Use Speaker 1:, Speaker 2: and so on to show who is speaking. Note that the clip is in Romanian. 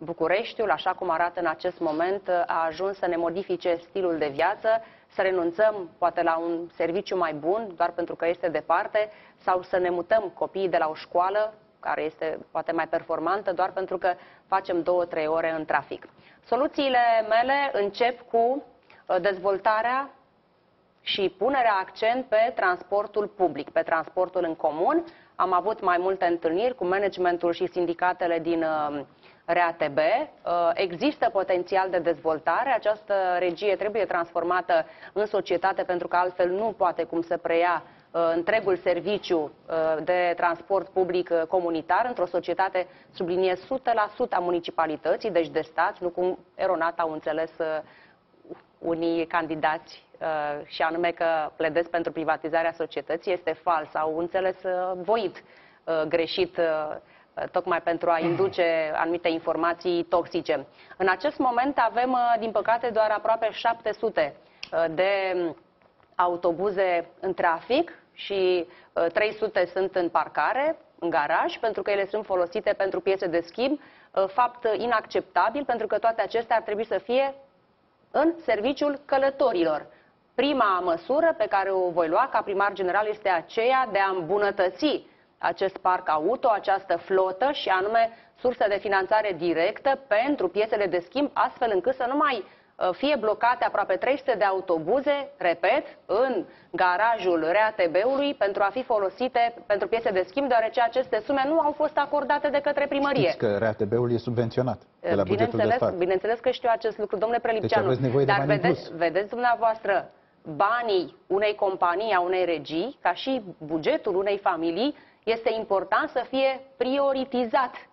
Speaker 1: Bucureștiul, așa cum arată în acest moment, a ajuns să ne modifice stilul de viață, să renunțăm poate la un serviciu mai bun, doar pentru că este departe, sau să ne mutăm copiii de la o școală, care este poate mai performantă, doar pentru că facem 2-3 ore în trafic. Soluțiile mele încep cu dezvoltarea și punerea accent pe transportul public, pe transportul în comun. Am avut mai multe întâlniri cu managementul și sindicatele din RATB. Există potențial de dezvoltare. Această regie trebuie transformată în societate, pentru că altfel nu poate cum să preia întregul serviciu de transport public comunitar într-o societate, subliniez, 100% a municipalității, deci de stat, nu cum eronat au înțeles unii candidați, și anume că pledez pentru privatizarea societății. Este fals, au înțeles voit greșit, tocmai pentru a induce anumite informații toxice. În acest moment avem, din păcate, doar aproape 700 de autobuze în trafic și 300 sunt în parcare, în garaj, pentru că ele sunt folosite pentru piese de schimb, fapt inacceptabil, pentru că toate acestea ar trebui să fie în serviciul călătorilor. Prima măsură pe care o voi lua ca primar general este aceea de a îmbunătăți acest parc auto, această flotă, și anume surse de finanțare directă pentru piesele de schimb, astfel încât să nu mai fie blocate aproape 300 de autobuze, repet, în garajul RATB-ului pentru a fi folosite pentru piese de schimb, deoarece aceste sume nu au fost acordate de către primărie.
Speaker 2: Știți că RATB-ul e subvenționat de la bugetul de stat.
Speaker 1: Bineînțeles că știu acest lucru, domnule Prelipceanu.
Speaker 2: Deci aveți nevoie de bani în plus.
Speaker 1: Vedeți dumneavoastră, banii unei companii, a unei regii, ca și bugetul unei familii, este important să fie prioritizat.